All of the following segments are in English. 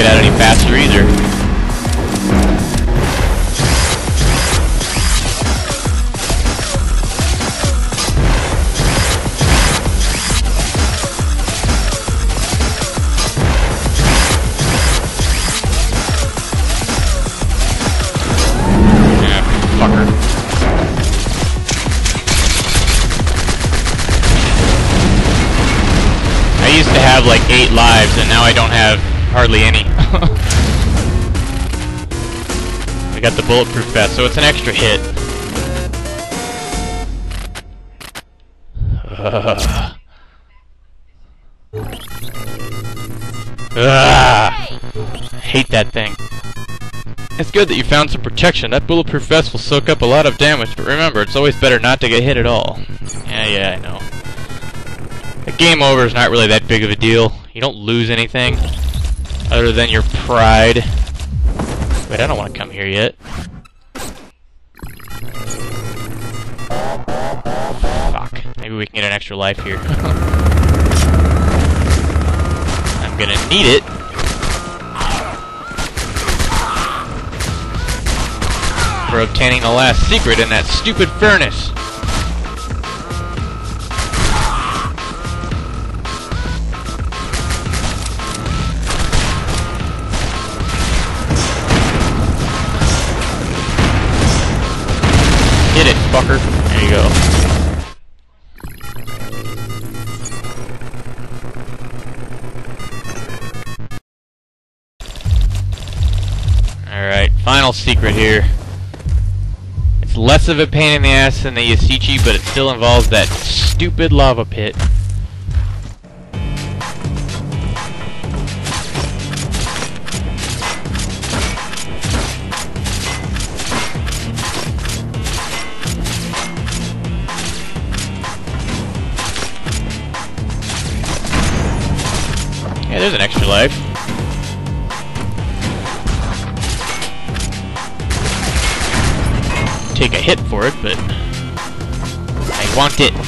out any faster either. I used to have like 8 lives, and now I don't have hardly any. I got the bulletproof vest, so it's an extra hit. I hate that thing. It's good that you found some protection. That bulletproof vest will soak up a lot of damage, but remember, it's always better not to get hit at all. Yeah, I know. A game over is not really that big of a deal. You don't lose anything other than your pride. Wait, I don't want to come here yet. Fuck. Maybe we can get an extra life here. I'm gonna need it. For obtaining the last secret in that stupid furnace. Hit it, fucker. There you go. Alright, final secret here. It's less of a pain in the ass than the Yasichi, but it still involves that stupid lava pit. Yeah, there's an extra life. Take a hit for it, but I want it.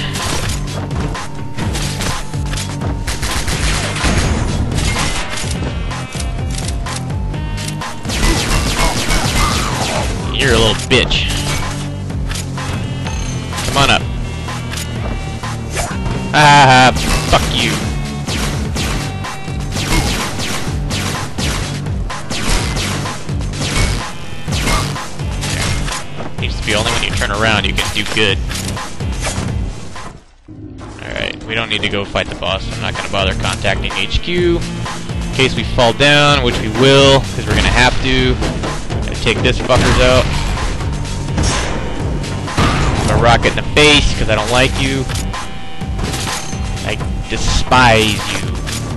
You're a little bitch. Come on up. Ah, fuck you. Needs to be only when you turn around you can do good. Alright, we don't need to go fight the boss. I'm not going to bother contacting HQ. In case we fall down, which we will, because we're going to have to. Gotta take this fuckers out. A rocket in the face, because I don't like you. I despise you.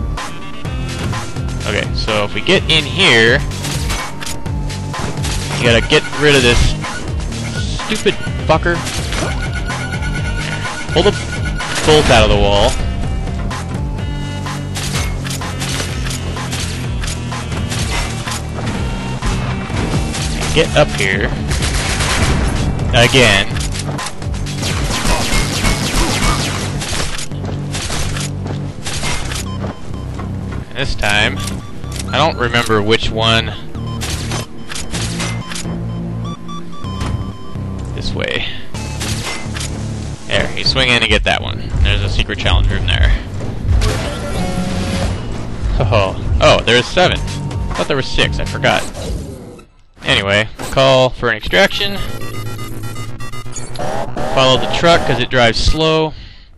Okay, so if we get in here, you gotta get rid of this stupid fucker. Pull the bolt out of the wall. And get up here. Again. And this time, I don't remember which one. This way. There, you swing in and get that one. There's a secret challenge room there. Oh, there's 7. I thought there was 6, I forgot. Anyway, call for an extraction. Follow the truck because it drives slow.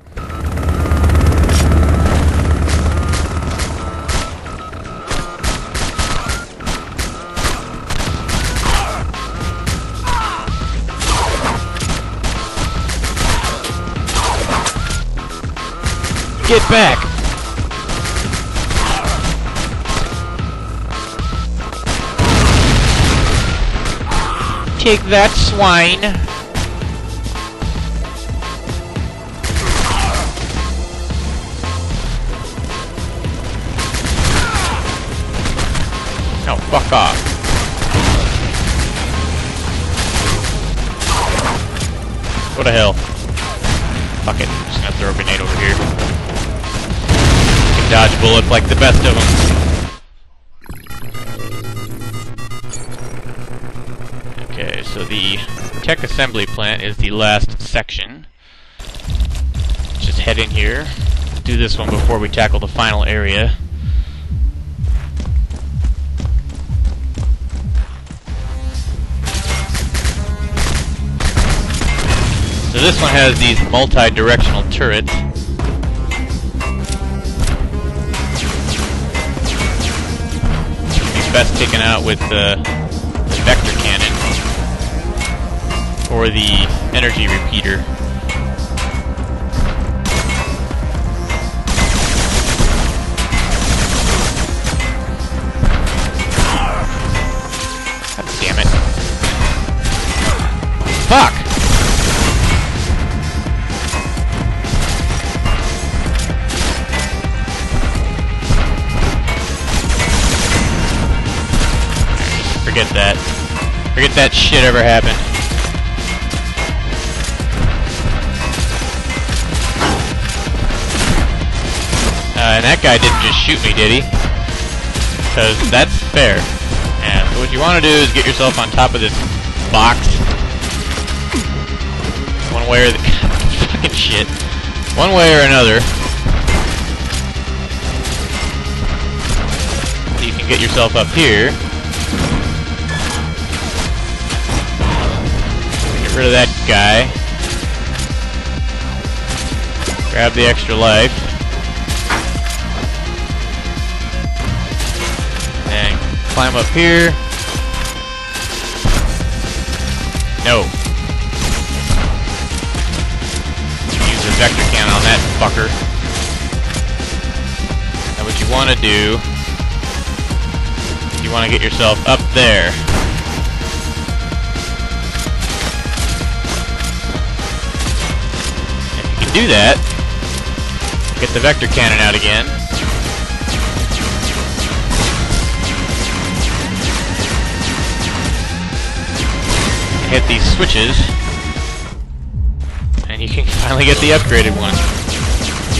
Get back! Take that, swine! No, fuck off. What the hell? Fuck it, I'm just gonna throw a grenade over here. Dodge bullets like the best of them. So the tech assembly plant is the last section. Just head in here. Do this one before we tackle the final area. So this one has these multi-directional turrets. It's best taken out with the vector cannon or the energy repeater. God damn it. Fuck! Forget that. Forget that shit ever happened. And that guy didn't just shoot me, did he? Because that's fair. Yeah, so what you want to do is get yourself on top of this box. One way or the... fucking shit. One way or another. So you can get yourself up here. Get rid of that guy. Grab the extra life. And climb up here. No. Use the vector cannon on that fucker. Now what you want to do, you want to get yourself up there. If you can do that, get the vector cannon out again. Hit these switches, and you can finally get the upgraded one.